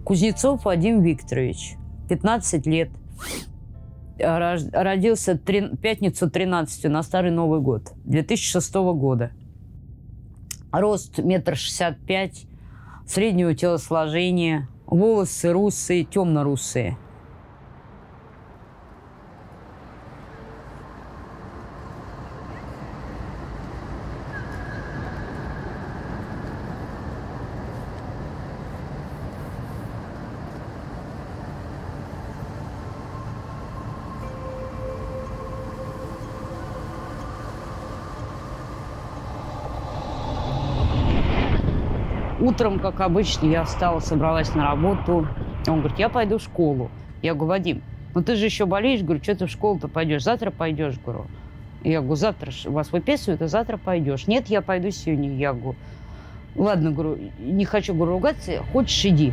Кузнецов Вадим Викторович, 15 лет. Родился пятницу 13 на Старый Новый год 2006 года. Рост 1,65 м, среднего телосложения, волосы русые, темно-русые. Утром, как обычно, я встала, собралась на работу. Он говорит, я пойду в школу. Я говорю, Вадим, ну ты же еще болеешь. Говорю, что ты в школу-то пойдешь? Завтра пойдешь, говорю. Я говорю, завтра вас выписывают, а завтра пойдешь. Нет, я пойду сегодня. Я говорю, ладно, говорю, не хочу, говорю, ругаться. Хочешь, иди.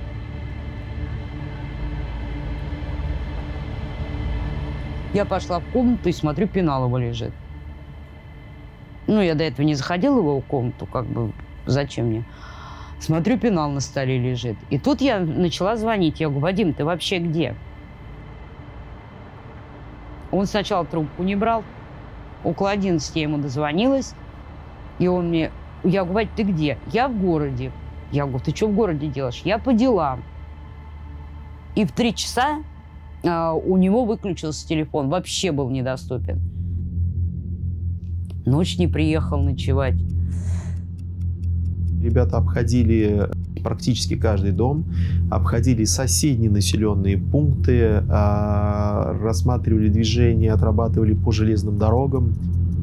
Я пошла в комнату и смотрю, Пеналова лежит. Ну, я до этого не заходила в его комнату, как бы, зачем мне? Смотрю, пенал на столе лежит. И тут я начала звонить. Я говорю, Вадим, ты вообще где? Он сначала трубку не брал. Около 11 я ему дозвонилась. И он мне... Я говорю, Вадь, ты где? Я в городе. Я говорю, ты что в городе делаешь? Я по делам. И в 3 часа у него выключился телефон. Вообще был недоступен. Ночь не приехал ночевать. Ребята обходили практически каждый дом, обходили соседние населенные пункты, рассматривали движение, отрабатывали по железным дорогам.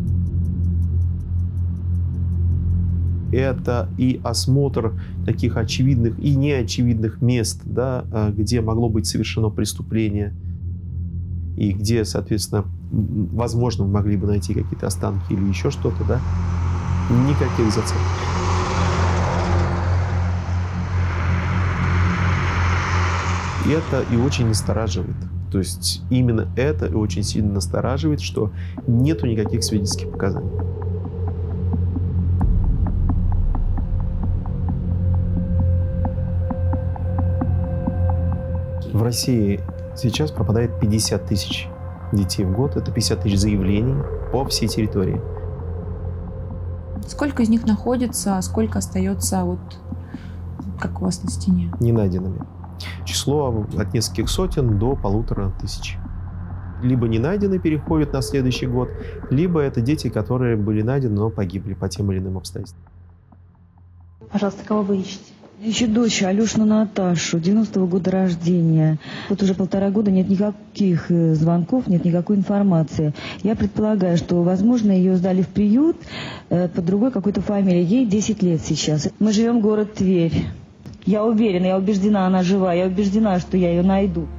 Это и осмотр таких очевидных и неочевидных мест, да, где могло быть совершено преступление и где, соответственно, возможно, мы могли бы найти какие-то останки или еще что-то, да. Никаких зацепок. Это и очень настораживает. То есть именно это и очень сильно настораживает, что нету никаких свидетельских показаний. В России сейчас пропадает 50 тысяч детей в год. Это 50 тысяч заявлений по всей территории. Сколько из них находится, а сколько остается, вот как у вас на стене? Ненайденными. Число от нескольких сотен до 1500. Либо не найдены, переходят на следующий год, либо это дети, которые были найдены, но погибли по тем или иным обстоятельствам. Пожалуйста, кого вы ищете? Ищу дочь Алешину Наташу, 90-го года рождения. Вот уже 1,5 года нет никаких звонков, нет никакой информации. Я предполагаю, что, возможно, ее сдали в приют под другой какой-то фамилией. Ей 10 лет сейчас. Мы живем в город Тверь. Я уверена, я убеждена, она жива. Я убеждена, что я ее найду.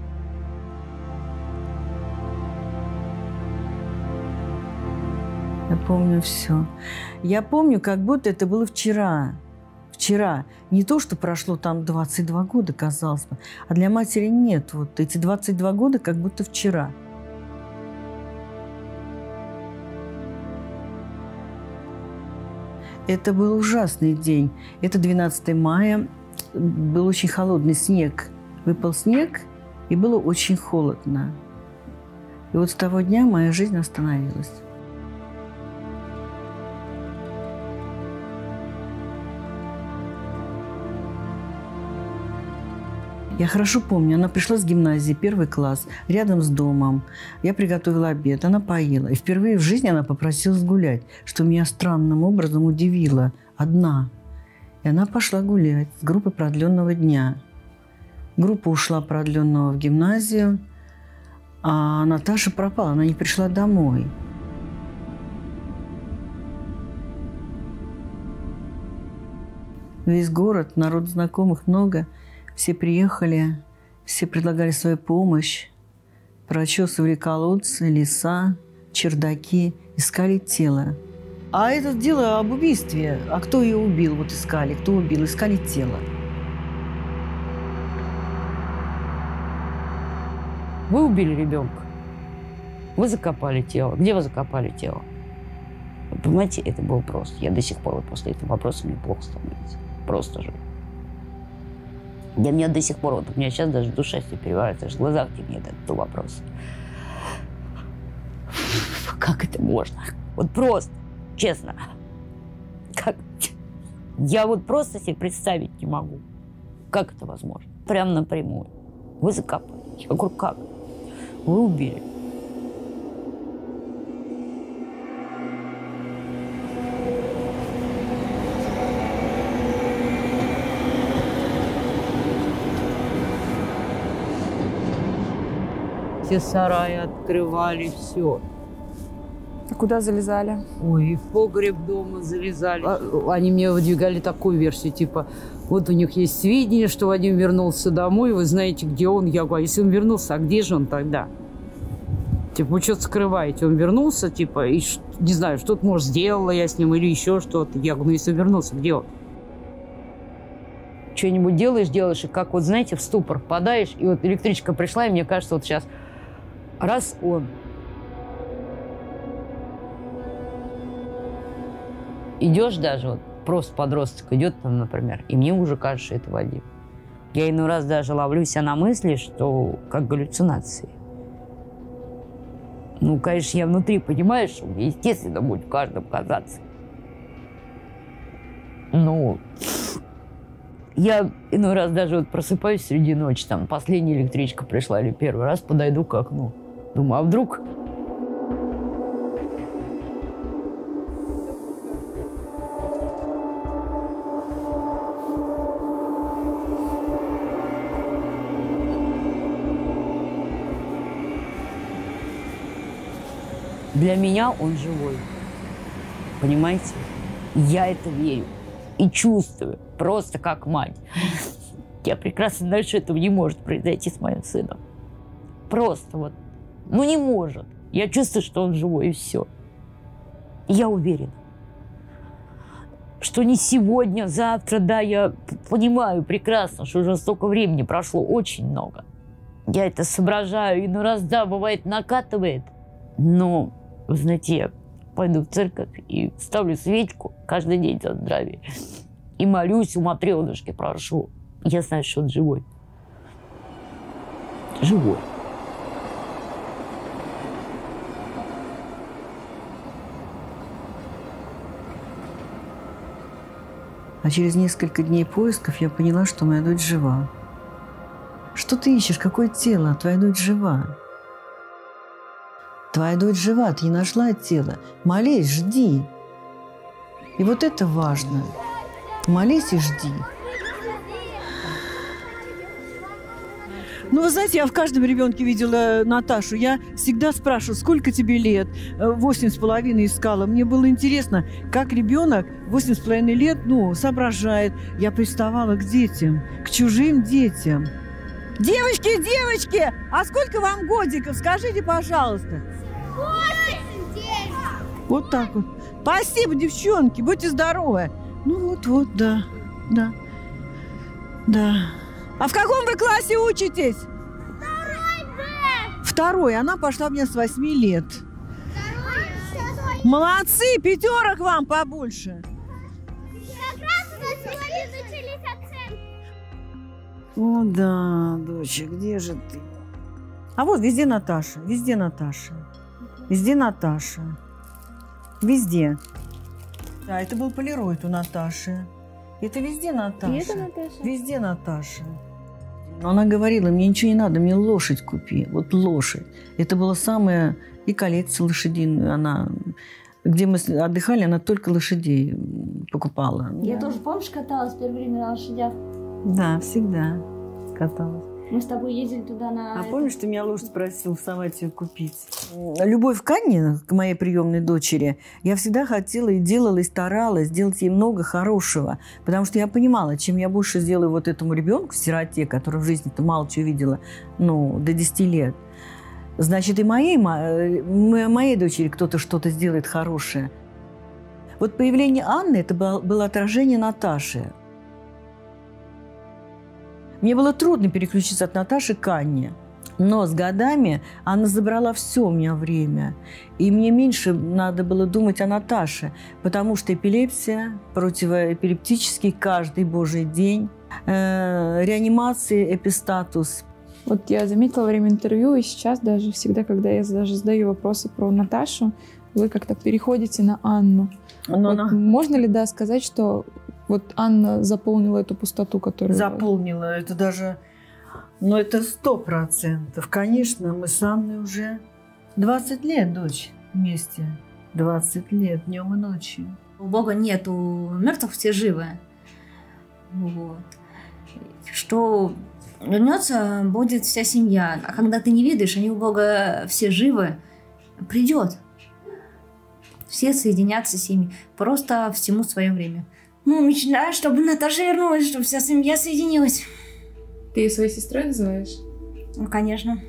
Я помню все. Я помню, как будто это было вчера. Вчера. Не то, что прошло там 22 года, казалось бы. А для матери нет. Вот эти 22 года как будто вчера. Это был ужасный день. Это 12 мая. Был очень холодный снег. Выпал снег, и было очень холодно. И вот с того дня моя жизнь остановилась. Я хорошо помню, она пришла с гимназии, 1 класс, рядом с домом. Я приготовила обед, она поела. И впервые в жизни она попросилась гулять, что меня странным образом удивило. Одна. И она пошла гулять с группой продленного дня. Группа ушла продленного в гимназию, а Наташа пропала, она не пришла домой. Весь город, народ знакомых много. Все приехали, все предлагали свою помощь, прочесывали колодцы, леса, чердаки, искали тело. А это дело об убийстве. А кто ее убил? Вот искали. Кто убил? Искали тело. Вы убили ребенка. Вы закопали тело. Где вы закопали тело? Вы понимаете, это было просто. Я до сих пор вот после этого вопроса мне плохо становится. Просто же. Для меня до сих пор, вот у меня сейчас даже душа все переворачивается, аж в глазах темнеет этот вопрос. Как это можно? Вот просто, честно. Как? Я вот просто себе представить не могу. Как это возможно? Прям напрямую. Вы закопали. Я говорю, как? Вы убили. Все сараи открывали, все. А куда залезали? Ой, и в погреб дома залезали. Они мне выдвигали такую версию, типа, вот у них есть сведения, что Вадим вернулся домой, вы знаете, где он. Я говорю, если он вернулся, а где же он тогда? Типа, вы что-то скрываете. Он вернулся, типа, и, не знаю, что-то, может, сделала я с ним или еще что-то. Я говорю, ну, если он вернулся, где он? Что-нибудь делаешь, и как, вот, знаете, в ступор впадаешь, и вот электричка пришла, и мне кажется, вот сейчас раз он. Идешь даже, вот, просто подросток идет там, например, и мне уже кажется, что это Вадим. Я иной раз даже ловлю себя на мысли, что как галлюцинации. Ну, конечно, я внутри понимаю, что мне, естественно, будет в каждом казаться. Ну, я иной раз даже вот просыпаюсь среди ночи, там, последняя электричка пришла или первый раз подойду к окну. Думаю, а вдруг... Для меня он живой. Понимаете? Я это верю и чувствую. Просто как мать. Я прекрасно знаю, что этого не может произойти с моим сыном. Просто вот. Ну, не может. Я чувствую, что он живой, и все. И я уверена, что не сегодня, завтра, да, я понимаю прекрасно, что уже столько времени прошло, очень много. Я это соображаю, и ну раз, да, бывает, накатывает. Но, вы знаете, я пойду в церковь и ставлю свечку каждый день за здравие. И молюсь, у Матрёнушки прошу. Я знаю, что он живой. Живой. А через несколько дней поисков я поняла, что моя дочь жива. Что ты ищешь? Какое тело? Твоя дочь жива. Твоя дочь жива, ты не нашла тело. Молись, жди. И вот это важно. Молись и жди. Ну, вы знаете, я в каждом ребенке видела Наташу. Я всегда спрашиваю, сколько тебе лет? 8,5 искала. Мне было интересно, как ребенок 8,5 лет, соображает. Я приставала к детям, к чужим детям. Девочки, девочки, а сколько вам годиков? Скажите, пожалуйста. 8, 9. Вот так вот. Спасибо, девчонки, будьте здоровы. Ну вот, да. А в каком вы классе учитесь? 2 Б. 2. Она пошла у меня с 8 лет. 2. Молодцы, 5 вам побольше. Как раз у нас сегодня начались оценки. О, да, доча, где же ты? А вот везде Наташа, везде Наташа. Везде Наташа. Везде. Да, это был полироид у Наташи. Это везде Наташа. И это Наташа? Везде Наташа. Но она говорила, мне ничего не надо, мне лошадь купи. Вот лошадь. Это было самое... И коллекция лошадиную. Она... Где мы отдыхали, она только лошадей покупала. Я тоже, помнишь, каталась в первое время на лошадях? Да, всегда каталась. Мы с тобой ездили туда на... А помнишь, ты меня лошадь просил вставать ее купить? Любовь к Анне, к моей приемной дочери, я всегда хотела и делала, и старалась сделать ей много хорошего. Потому что я понимала, чем я больше сделаю вот этому ребенку, сироте, который в жизни-то мало чего видела, до 10 лет, значит, и моей дочери кто-то что-то сделает хорошее. Вот появление Анны – это было отражение Наташи. Мне было трудно переключиться от Наташи к Анне. Но с годами она забрала все у меня время. И мне меньше надо было думать о Наташе, потому что эпилепсия, противоэпилептический каждый божий день, реанимации, эпистатус. Вот я заметила во время интервью, и сейчас даже всегда, когда я даже задаю вопросы про Наташу, вы как-то переходите на Анну. Вот можно ли, да, сказать, что вот Анна заполнила эту пустоту, которую... Заполнила. Это даже... Ну, это 100%. Конечно, мы с Анной уже 20 лет, дочь, вместе. 20 лет, днем и ночью. У Бога нет, у мертвых все живы. Вот. Что вернется, будет вся семья. А когда ты не видишь, они у Бога все живы, придет. Все соединятся с семьей. Просто всему свое время. Ну, мечтаю, чтобы Наташа вернулась, чтобы вся семья соединилась. Ты ее своей сестрой называешь? Ну, конечно.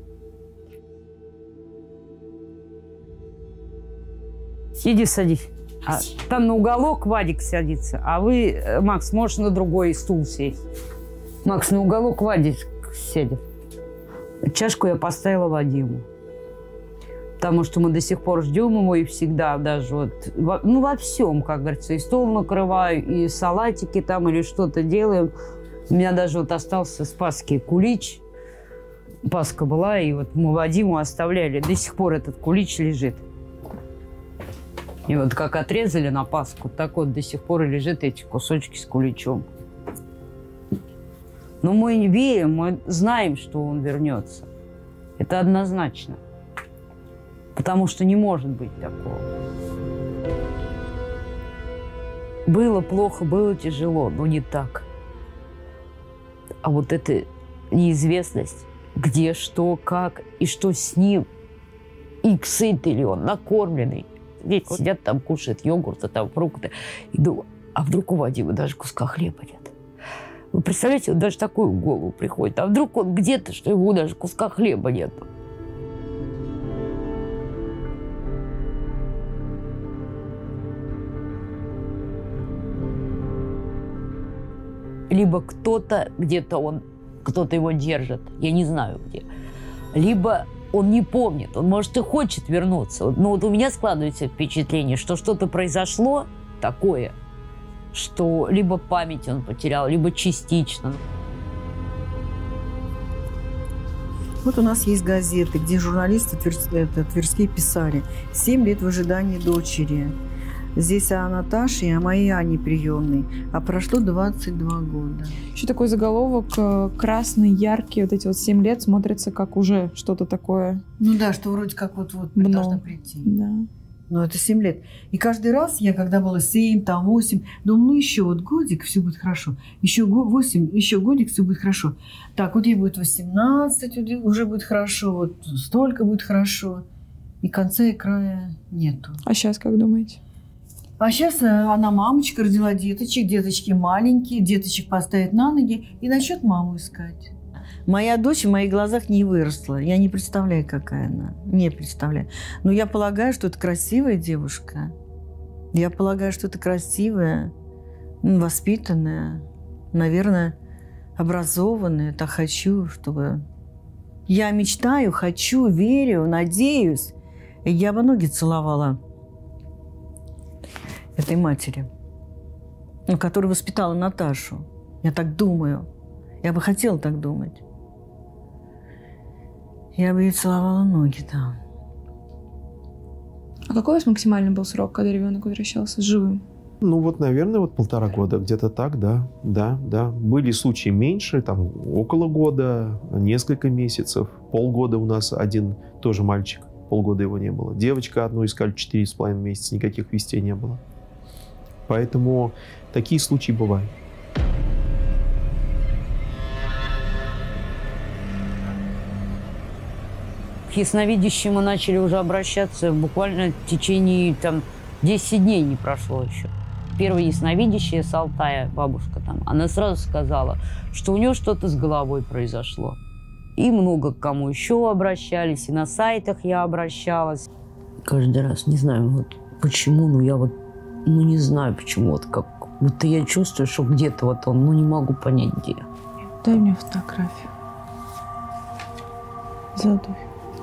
Иди садись. Там на уголок Вадик садится, а вы, Макс, можешь на другой стул сесть. Макс, на уголок Вадик сядет. Чашку я поставила Вадиму. Потому что мы до сих пор ждем его, и всегда даже вот, во всем, как говорится, и стол накрываю, и салатики там, или что-то делаем. У меня даже вот остался с Пасхи кулич. Пасха была, и вот мы Вадиму оставляли. До сих пор этот кулич лежит. И вот как отрезали на Пасху, так вот до сих пор и лежат эти кусочки с куличом. Но мы не верим, мы знаем, что он вернется. Это однозначно. Потому что не может быть такого. Было плохо, было тяжело, но не так. А вот эта неизвестность, где, что, как, и что с ним, и сытый ли он, накормленный. Дети сидят там, кушают йогурт, а там фрукты. И думаю, а вдруг у Вадима даже куска хлеба нет? Вы представляете, вот даже такую голову приходит. А вдруг он где-то, что ему даже куска хлеба нет? Либо кто-то, где-то кто-то его держит, я не знаю где. Либо он не помнит, он, может, и хочет вернуться. Но вот у меня складывается впечатление, что что-то произошло такое, что либо память он потерял, либо частично. Вот у нас есть газеты, где журналисты тверские писали «7 лет в ожидании дочери». Здесь о Наташе и о моей Ане приемной. А прошло 22 года. Еще такой заголовок красный, яркий, вот эти вот 7 лет смотрятся как уже что-то такое. Ну да, что вроде как вот-вот должна прийти. Да. Но это 7 лет. И каждый раз я, когда было 7, там 8, думаю, ну еще вот годик, все будет хорошо. Еще 8, еще годик, все будет хорошо. Так, вот ей будет 18, уже будет хорошо, вот столько будет хорошо. И конца и края нету. А сейчас как думаете? А сейчас она мамочка, родила деточек, деточки маленькие, деточек поставит на ноги и начнет маму искать. Моя дочь в моих глазах не выросла. Я не представляю, какая она. Не представляю. Но я полагаю, что это красивая девушка. Я полагаю, что это красивая, воспитанная, наверное, образованная. Так хочу, чтобы... Я мечтаю, хочу, верю, надеюсь. Я бы ноги целовала этой матери, которая воспитала Наташу. Я так думаю. Я бы хотела так думать. Я бы ей целовала ноги там. А какой у вас максимальный был срок, когда ребенок возвращался живым? Ну вот, наверное, вот 1,5 года, где-то так, да. Были случаи меньше, там около года, несколько месяцев. Полгода у нас один тоже мальчик, полгода его не было. Девочка одну искали 4,5 месяца, никаких вестей не было. Поэтому такие случаи бывают. К ясновидящим мы начали уже обращаться буквально в течение 10 дней не прошло еще. Первая ясновидящая с Алтая, бабушка там, она сразу сказала, что у нее что-то с головой произошло. И много к кому еще обращались, и на сайтах я обращалась. Каждый раз, не знаю вот почему, но я вот, не знаю почему, вот как будто я чувствую, что где-то вот он, не могу понять где. Дай мне фотографию. Задуй.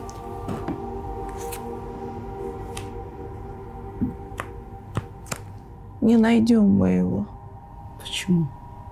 Не найдем мы его. Почему?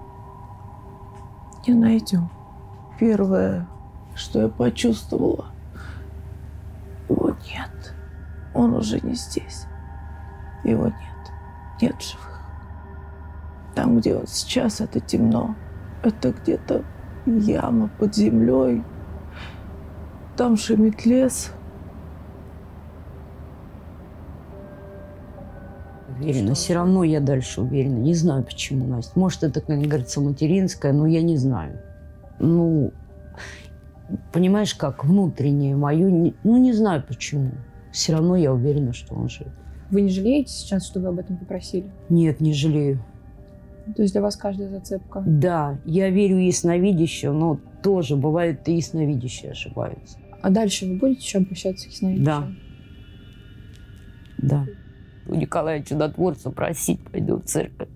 Не найдем. Первое, что я почувствовала, его нет. Он уже не здесь. Его нет. Нет живых. Там, где он сейчас, это темно. Это где-то яма под землей. Там шумит лес. Уверена, все равно я дальше уверена. Не знаю, почему, Настя. Может, это, как говорится, материнское, но я не знаю. Ну, понимаешь, как внутреннее мое, не знаю почему. Все равно я уверена, что он жив. Вы не жалеете сейчас, что вы об этом попросили? Нет, не жалею. То есть для вас каждая зацепка? Да, я верю в ясновидящее, но тоже бывает и ясновидящие ошибаются. А дальше вы будете еще обращаться к ясновидящим? Да. У Николая Чудотворца просить пойду в церковь,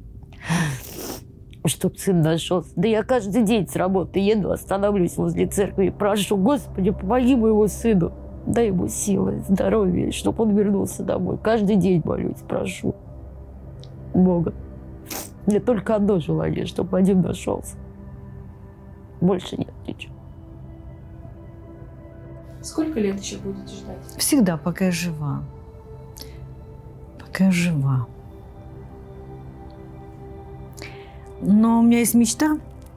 чтоб сын нашелся. Да я каждый день с работы еду, останавливаюсь возле церкви и прошу: Господи, помоги моему сыну, дай ему силы, здоровья, чтобы он вернулся домой. Каждый день молюсь, прошу Бога. Мне только одно желание, чтобы один нашелся. Больше нет ничего. Сколько лет еще будете ждать? Всегда, пока я жива. Пока я жива. Но у меня есть мечта.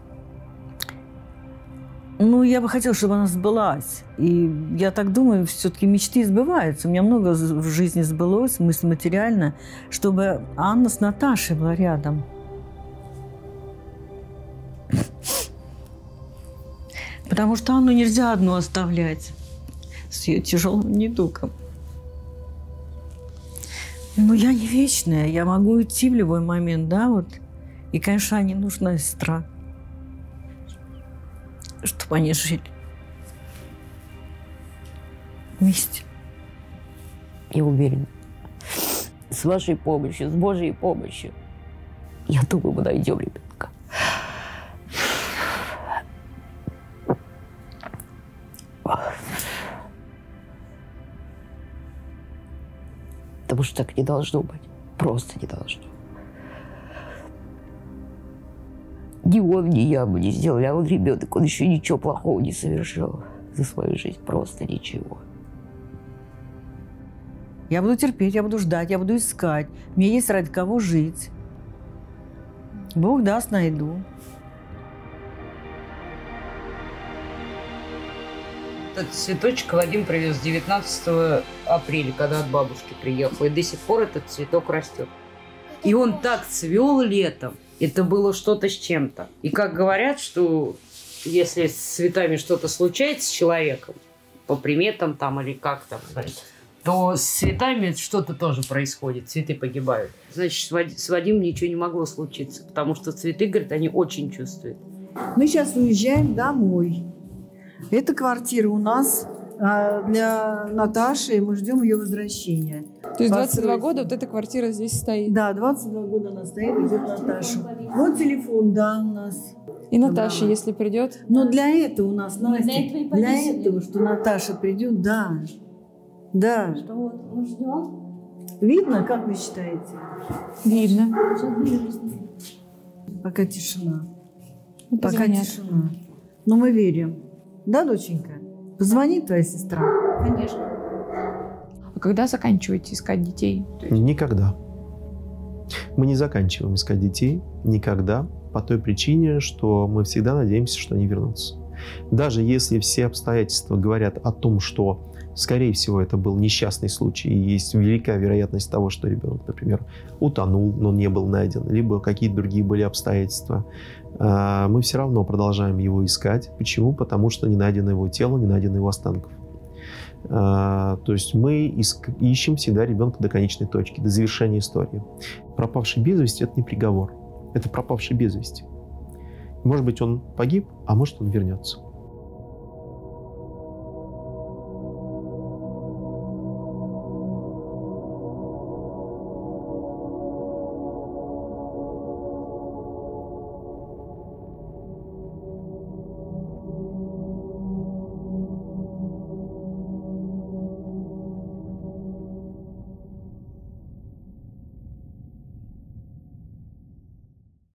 Ну, я бы хотела, чтобы она сбылась. И я так думаю, все-таки мечты сбываются. У меня много в жизни сбылось, в смысле материально, чтобы Анна с Наташей была рядом. Потому что Анну нельзя одну оставлять с ее тяжелым недугом. Но я не вечная, я могу уйти в любой момент, да, вот. И, конечно, Ане нужна сестра, чтобы они жили вместе. Я уверена. С вашей помощью, с Божьей помощью, я думаю, мы найдем ребенка. Потому что так не должно быть. Просто не должно. Ни он, ни я бы не сделали, а он ребенок, он еще ничего плохого не совершил за свою жизнь. Просто ничего. Я буду терпеть, я буду ждать, я буду искать. Мне есть ради кого жить. Бог даст, найду. Этот цветочек Вадим привез 19 апреля, когда от бабушки приехал. И до сих пор этот цветок растет. И он так цвел летом. Это было что-то с чем-то. И как говорят, что если с цветами что-то случается с человеком, по приметам там или как там, то с цветами что-то тоже происходит. Цветы погибают. Значит, с Вадимом ничего не могло случиться. Потому что цветы, говорят, они очень чувствуют. Мы сейчас уезжаем домой. Эта квартира у нас для Наташи, и мы ждем ее возвращения. То есть 22 года вот эта квартира здесь стоит? Да, 22 года она стоит и ждет Наташу. Вот телефон, да, у нас. И Наташа, если придет? Но для этого у нас, Настя, для этого, что Наташа придет, да. Да. Что вот мы ждем? Видно, как вы считаете? Видно. Пока тишина. Это Пока звонят. тишина. Но мы верим. Да, доченька? Позвонит твоя сестра? Конечно. А когда заканчиваете искать детей? Никогда. Мы не заканчиваем искать детей. Никогда. По той причине, что мы всегда надеемся, что они вернутся. Даже если все обстоятельства говорят о том, что, скорее всего, это был несчастный случай, и есть велика вероятность того, что ребенок, например, утонул, но не был найден, либо какие-то другие были обстоятельства, мы все равно продолжаем его искать. Почему? Потому что не найдено его тело, не найдено его останков. То есть мы ищем всегда ребенка до конечной точки, до завершения истории. Пропавший без вести – это не приговор. Это пропавший без вести. Может быть, он погиб, а может, он вернется.